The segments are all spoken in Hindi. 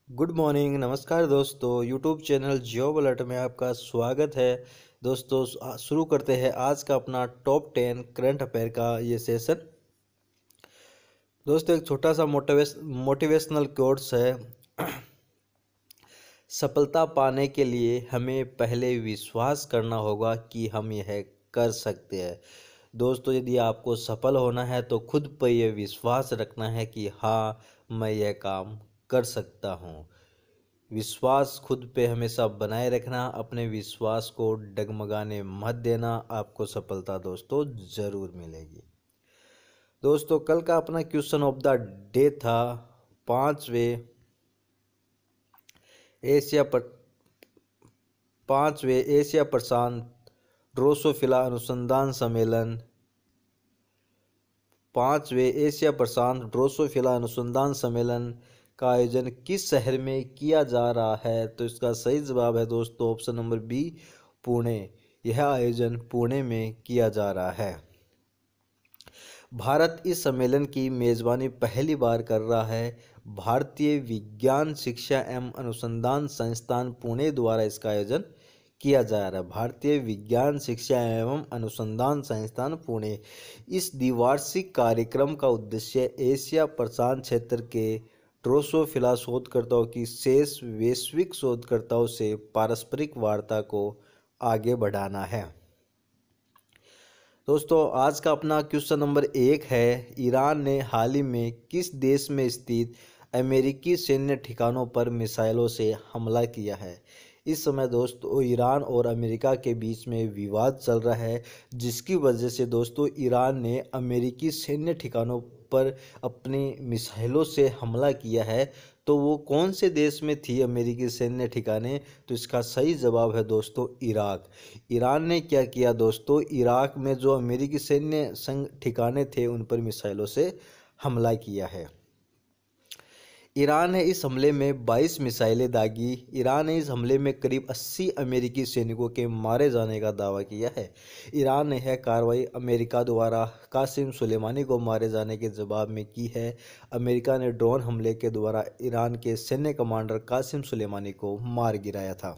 गुड मॉर्निंग, नमस्कार दोस्तों। यूट्यूब चैनल जॉब अलर्ट में आपका स्वागत है। दोस्तों शुरू करते हैं आज का अपना टॉप 10 करंट अफेयर का ये सेशन। दोस्तों एक छोटा सा मोटिवेशनल कोट्स है। सफलता पाने के लिए हमें पहले विश्वास करना होगा कि हम यह कर सकते हैं। दोस्तों यदि आपको सफल होना है तो खुद पर यह विश्वास रखना है कि हाँ, मैं यह काम कर सकता हूँ। विश्वास खुद पे हमेशा बनाए रखना, अपने विश्वास को डगमगाने मत देना, आपको सफलता दोस्तों ज़रूर मिलेगी। दोस्तों कल का अपना क्वेश्चन ऑफ द डे था एशिया पर पांचवें एशिया प्रशांत ड्रोसोफिला अनुसंधान सम्मेलन। पांचवें एशिया प्रशांत ड्रोसोफिला अनुसंधान सम्मेलन का आयोजन किस शहर में किया जा रहा है? तो इसका सही जवाब है दोस्तों ऑप्शन नंबर बी, पुणे। यह आयोजन पुणे में किया जा रहा है। भारत इस सम्मेलन की मेजबानी पहली बार कर रहा है। भारतीय विज्ञान शिक्षा एवं अनुसंधान संस्थान पुणे द्वारा इसका आयोजन किया जा रहा है। भारतीय विज्ञान शिक्षा एवं अनुसंधान संस्थान पुणे। इस द्विवार्षिक कार्यक्रम का उद्देश्य एशिया प्रशांत क्षेत्र के ड्रोसोफिला शोधकर्ताओं की शेष वैश्विक शोधकर्ताओं से पारस्परिक वार्ता को आगे बढ़ाना है। दोस्तों आज का अपना क्वेश्चन नंबर 1 है, ईरान ने हाल ही में किस देश में स्थित अमेरिकी सैन्य ठिकानों पर मिसाइलों से हमला किया है? इस समय दोस्तों ईरान और अमेरिका के बीच में विवाद चल रहा है, जिसकी वजह से दोस्तों ईरान ने अमेरिकी सैन्य ठिकानों पर अपनी मिसाइलों से हमला किया है। तो वो कौन से देश में थी अमेरिकी सैन्य ठिकाने? तो इसका सही जवाब है दोस्तों इराक। ईरान ने क्या किया दोस्तों, इराक में जो अमेरिकी सैन्य संग ठिकाने थे उन पर मिसाइलों से हमला किया है। ईरान ने इस हमले में 22 मिसाइलें दागी। ईरान ने इस हमले में करीब 80 अमेरिकी सैनिकों के मारे जाने का दावा किया है। ईरान ने यह कार्रवाई अमेरिका द्वारा कासिम सुलेमानी को मारे जाने के जवाब में की है। अमेरिका ने ड्रोन हमले के द्वारा ईरान के सैन्य कमांडर कासिम सुलेमानी को मार गिराया था।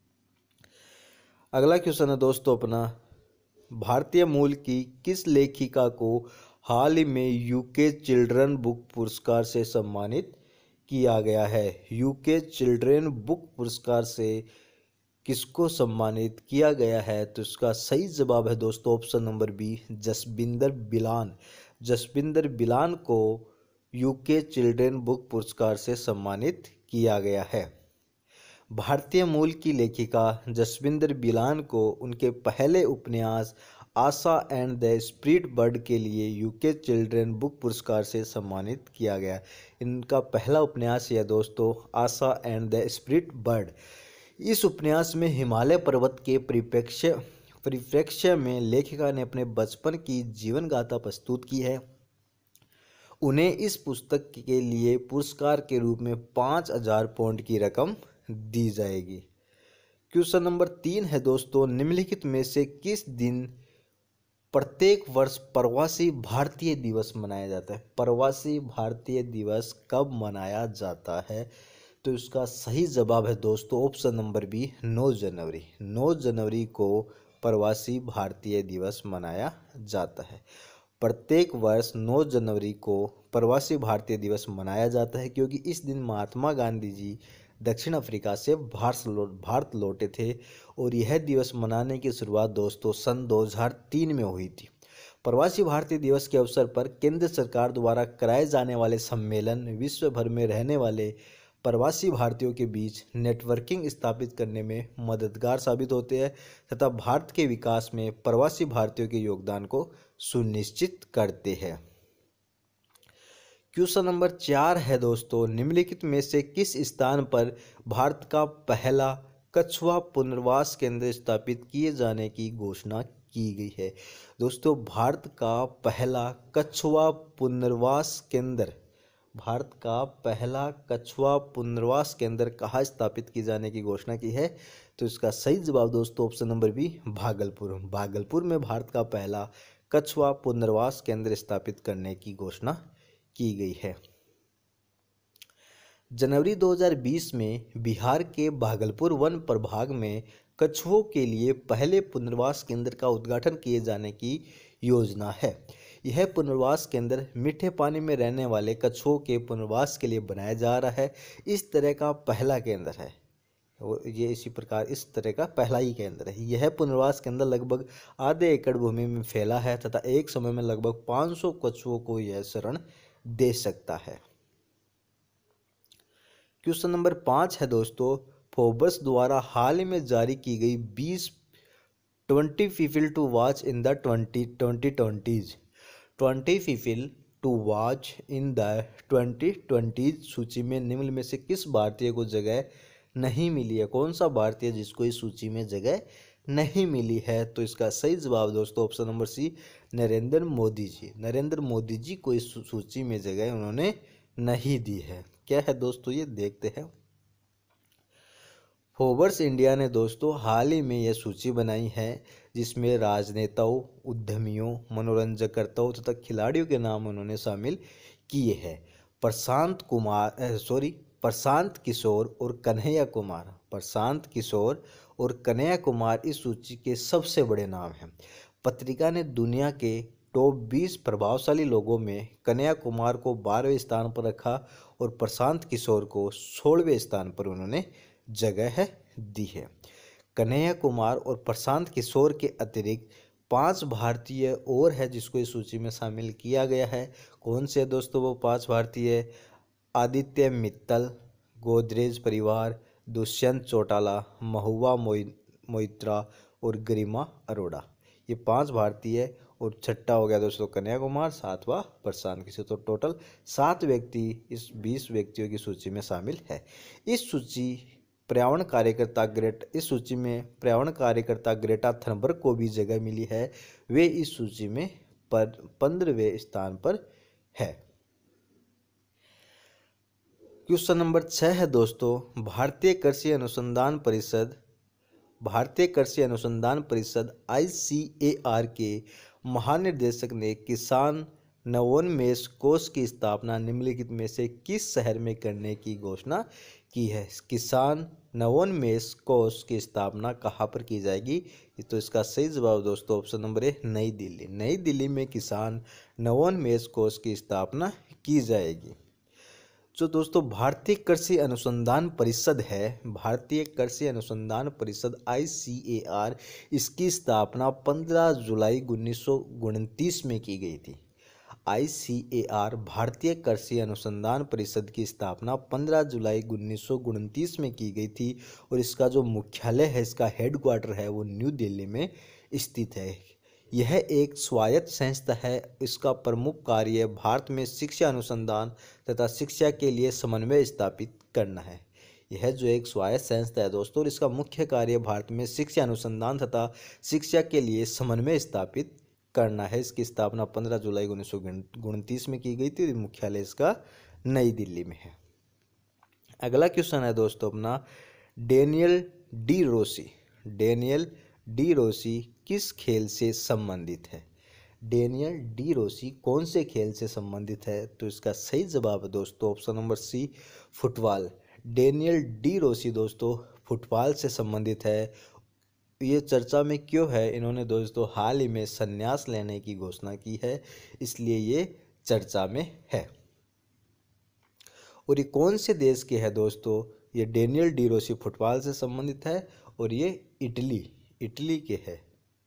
अगला क्वेश्चन है दोस्तों अपना, भारतीय मूल की किस लेखिका को हाल ही में यूके चिल्ड्रन बुक पुरस्कार से सम्मानित किया गया है? यूके चिल्ड्रन बुक पुरस्कार से किसको सम्मानित किया गया है? तो इसका सही जवाब है दोस्तों option number B, Jasbinder Bilan. Jasbinder Bilan को यूके चिल्ड्रन बुक पुरस्कार से सम्मानित किया गया है। भारतीय मूल की लेखिका जसबिंदर बिलान को उनके पहले उपन्यास Asha and the spirit bird के लिए यूके चिल्ड्रन बुक पुरस्कार से सम्मानित किया गया। इनका पहला उपन्यास है दोस्तों Asha and the spirit bird. इस उपन्यास में हिमालय पर्वत के परिप्रेक्ष्य में लेखिका ने अपने बचपन की जीवन गाथा प्रस्तुत की है। उन्हें इस पुस्तक के लिए पुरस्कार के रूप में 5,000 पाउंड की रकम दी जाएगी। क्वेश्चन नंबर 3 है दोस्तों, निम्नलिखित में से किस दिन प्रत्येक वर्ष प्रवासी भारतीय दिवस मनाया जाता है? प्रवासी भारतीय दिवस कब मनाया जाता है? तो इसका सही जवाब है दोस्तों ऑप्शन नंबर बी, 9 जनवरी। 9 जनवरी को प्रवासी भारतीय दिवस मनाया जाता है। प्रत्येक वर्ष 9 जनवरी को प्रवासी भारतीय दिवस मनाया जाता है, क्योंकि इस दिन महात्मा गांधी जी दक्षिण अफ्रीका से भारत लौटे थे और यह दिवस मनाने की शुरुआत दोस्तों सन 2003 में हुई थी। प्रवासी भारतीय दिवस के अवसर पर केंद्र सरकार द्वारा कराए जाने वाले सम्मेलन विश्व भर में रहने वाले प्रवासी भारतीयों के बीच नेटवर्किंग स्थापित करने में मददगार साबित होते हैं तथा भारत के विकास में प्रवासी भारतीयों के योगदान को सुनिश्चित करते हैं। क्वेश्चन नंबर 4 है दोस्तों, निम्नलिखित में से किस स्थान पर भारत का पहला कछुआ पुनर्वास केंद्र स्थापित किए जाने की घोषणा की गई है? दोस्तों भारत का पहला कछुआ पुनर्वास केंद्र कहाँ स्थापित किए जाने की घोषणा की है? तो इसका सही जवाब दोस्तों ऑप्शन नंबर बी, भागलपुर में भारत का पहला कछुआ पुनर्वास केंद्र स्थापित करने की घोषणा की गई है। जनवरी 2020 में बिहार के भागलपुर वन प्रभाग में कछुओं के लिए पहले पुनर्वास केंद्र का उद्घाटन किए जाने की योजना है। यह पुनर्वास केंद्र मीठे पानी में रहने वाले कछुओं के पुनर्वास के लिए बनाया जा रहा है। इस तरह का पहला केंद्र है, ये इसी प्रकार इस तरह का पहला ही केंद्र है। यह पुनर्वास केंद्र लगभग आधे एकड़ भूमि में फैला है तथा एक समय में लगभग 500 कछुओं को यह शरण दे सकता है। क्वेश्चन नंबर 5 है दोस्तों, फोर्ब्स द्वारा हाल ही में जारी की गई 20 people to watch in the 2020s 20 people to watch in the 2020 सूची में निम्न में से किस भारतीय को जगह नहीं मिली है? कौन सा भारतीय जिसको इस सूची में जगह नहीं मिली है? तो इसका सही जवाब दोस्तों option number C, Narendra Modi ji. Narendra Modi ji को इस सूची में जगह उन्होंने नहीं दी है। क्या है दोस्तों, ये देखते हैं। फोर्ब्स इंडिया ने दोस्तों हाल ही में यह सूची बनाई है जिसमें राजनेताओं, उद्यमियों, मनोरंजकर्ताओं तथा खिलाड़ियों के नाम उन्होंने शामिल किए हैं। प्रशांत किशोर और कन्हैया कुमार इस सूची के सबसे बड़े नाम हैं। पत्रिका ने दुनिया के टॉप 20 प्रभावशाली लोगों में कन्हैया कुमार को 12वें स्थान पर रखा और प्रशांत किशोर को 16वें स्थान पर उन्होंने जगह दी है। कन्हैया कुमार और प्रशांत किशोर के अतिरिक्त 5 भारतीय और है जिसको इस सूची में शामिल किया गया है। कौन से दोस्तों वो 5 भारतीय? आदित्य मित्तल, गोदरेज परिवार, दुष्यंत चौटाला, महुआ मोइत्रा और गरिमा अरोड़ा। ये 5 भारतीय और छठा हो गया दोस्तों कन्हैया कुमार, 7वां प्रशांत किशोर। तो टोटल 7 व्यक्ति इस 20 व्यक्तियों की सूची में शामिल है। इस सूची में पर्यावरण कार्यकर्ता ग्रेटा थनबर्ग को भी जगह मिली है। वे इस सूची में 15वें स्थान पर है। क्वेश्चन नंबर 6 है दोस्तों, भारतीय कृषि अनुसंधान परिषद ICAR के महानिदेशक ने किसान नवोन्मेष कोष की स्थापना निम्नलिखित में से किस शहर में करने की घोषणा की है? किसान नवोन्मेष कोष की स्थापना कहाँ पर की जाएगी? तो इसका सही जवाब दोस्तों ऑप्शन नंबर ए, नई दिल्ली। नई दिल्ली में किसान नवोन्मेष कोष की स्थापना की जाएगी। जो दोस्तों भारतीय कृषि अनुसंधान परिषद है, भारतीय कृषि अनुसंधान परिषद ICAR, इसकी स्थापना 15 जुलाई 1929 में की गई थी। ICAR भारतीय कृषि अनुसंधान परिषद की स्थापना 15 जुलाई 1929 में की गई थी और इसका जो मुख्यालय है, इसका हेडक्वार्टर है, वो न्यू दिल्ली में स्थित है। यह एक स्वायत्त संस्था है। इसका प्रमुख कार्य भारत में शिक्षा अनुसंधान तथा शिक्षा के लिए समन्वय स्थापित करना है। यह जो एक स्वायत्त संस्था है दोस्तों, और इसका मुख्य कार्य भारत में शिक्षा अनुसंधान तथा शिक्षा के लिए समन्वय स्थापित करना है। इसकी स्थापना 15 जुलाई 1929 में की गई थी। मुख्यालय इसका नई दिल्ली में है। अगला क्वेश्चन है दोस्तों अपना, डेनियल डी रोसी किस खेल से संबंधित है? डेनियल डी रोसी कौन से खेल से संबंधित है? तो इसका सही जवाब है दोस्तों option number C, football. Daniel de Rossi दोस्तों फुटबॉल से संबंधित है। ये चर्चा में क्यों है? इन्होंने दोस्तों हाल ही में संन्यास लेने की घोषणा की है, इसलिए ये चर्चा में है। और ये कौन से देश के है दोस्तों? ये डेनियल डी रोसी फुटबॉल से संबंधित है और ये इटली के है।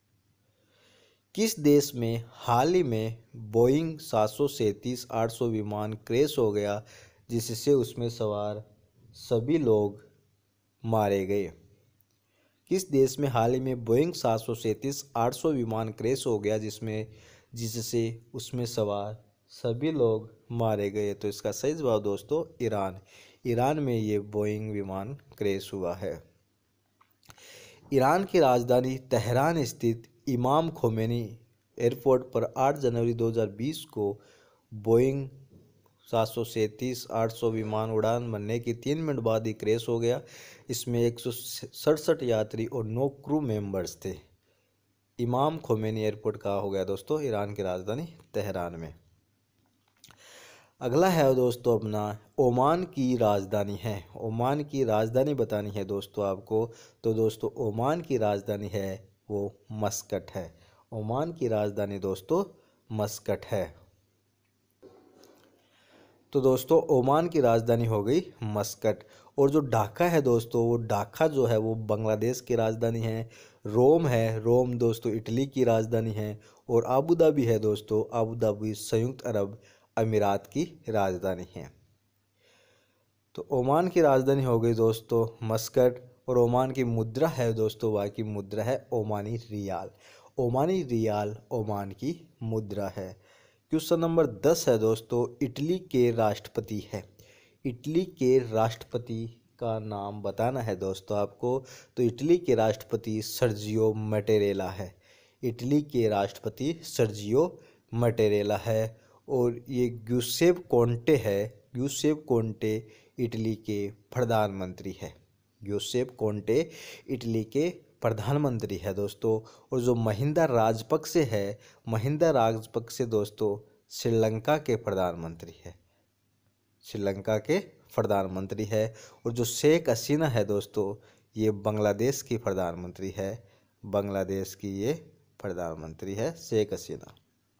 किस देश में हाल ही में बोइंग 737-800 विमान क्रैश हो गया जिससे उसमें सवार सभी लोग मारे गए? किस देश में हाल ही में बोइंग 737-800 विमान क्रैश हो गया जिससे उसमें सवार सभी लोग मारे गए? तो इसका सही जवाब दोस्तों ईरान में ये बोइंग विमान क्रैश हुआ है। ईरान की राजधानी तेहरान स्थित इमाम खोमेनी एयरपोर्ट पर 8 जनवरी 2020 को बोइंग 737-800 विमान उड़ान भरने की 3 मिनट बाद ही क्रैश हो गया। इसमें 167 यात्री और 9 क्रू मेंबर्स थे। इमाम खोमेनी एयरपोर्ट कहाँ हो गया दोस्तों? ईरान की राजधानी तेहरान में। अगला है दोस्तों अपना ओमान की राजधानी है। ओमान की राजधानी बतानी है दोस्तों आपको। तो दोस्तों ओमान की राजधानी है वो मस्कट है। ओमान की राजधानी दोस्तों मस्कट है। तो दोस्तों ओमान की राजधानी हो गई मस्कट। और जो ढाका है दोस्तों, वो ढाका जो है वो बांग्लादेश की राजधानी है। रोम है, रोम दोस्तों इटली की राजधानी है। और आबू धाबी है दोस्तों, आबू धाबी संयुक्त अरब अमीरात की राजधानी है। तो ओमान की राजधानी हो गई दोस्तों मस्कट। और ओमान की मुद्रा है दोस्तों, वहाँ की मुद्रा है Omani rial. Omani rial Oman की मुद्रा है। क्वेश्चन नंबर 10 है दोस्तों, इटली के राष्ट्रपति है। इटली के राष्ट्रपति का नाम बताना है दोस्तों आपको। तो इटली के राष्ट्रपति सर्जियो मैटेरेला है। इटली के राष्ट्रपति सर्जियो मैटेरेला है। और ये ग्यूसेप कोंटे है। ग्यूसेप कोंटे इटली के प्रधानमंत्री है। ग्यूसेप कोंटे इटली के प्रधानमंत्री है दोस्तों। और जो महिंदा राजपक्षे है, महिंदा राजपक्षे दोस्तों श्रीलंका के प्रधानमंत्री है। श्रीलंका के प्रधानमंत्री है। और जो शेख हसीना है दोस्तों, ये बांग्लादेश की प्रधानमंत्री है। बांग्लादेश की ये प्रधानमंत्री है शेख हसीना।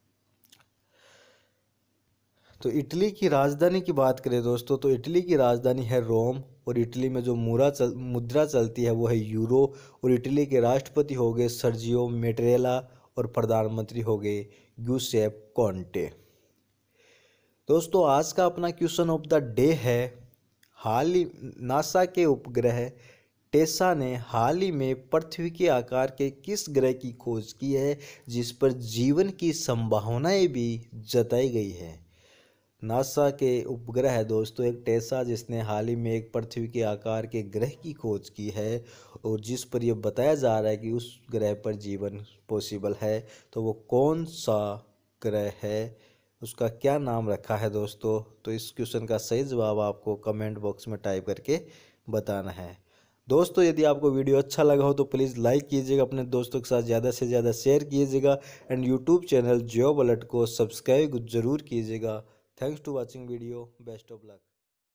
तो इटली की राजधानी की बात करें दोस्तों, तो इटली की राजधानी है रोम। और इटली में जो मुद्रा चलती है वो है यूरो। और इटली के राष्ट्रपति हो गए सर्जियो मैटेरेला और प्रधानमंत्री हो गए ग्यूसेप कोंटे। दोस्तों आज का अपना क्वेश्चन ऑफ द डे है, हाल ही नासा के उपग्रह टेसा ने हाल ही में पृथ्वी के आकार के किस ग्रह की खोज की है जिस पर जीवन की संभावनाएं भी जताई गई है। नासा के उपग्रह है दोस्तों एक टेसा, जिसने हाल ही में एक पृथ्वी के आकार के ग्रह की खोज की है और जिस पर यह बताया जा रहा है कि उस ग्रह पर जीवन पॉसिबल है। तो वो कौन सा ग्रह है, उसका क्या नाम रखा है दोस्तों। तो इस क्वेश्चन का सही जवाब आपको कमेंट बॉक्स में टाइप करके बताना है। दोस्तों यदि आपको वीडियो अच्छा लगा हो तो प्लीज़ लाइक कीजिएगा, अपने दोस्तों के साथ ज़्यादा से ज़्यादा शेयर कीजिएगा and YouTube channel job alert को सब्सक्राइब ज़रूर कीजिएगा। Thanks to watching video, best of luck.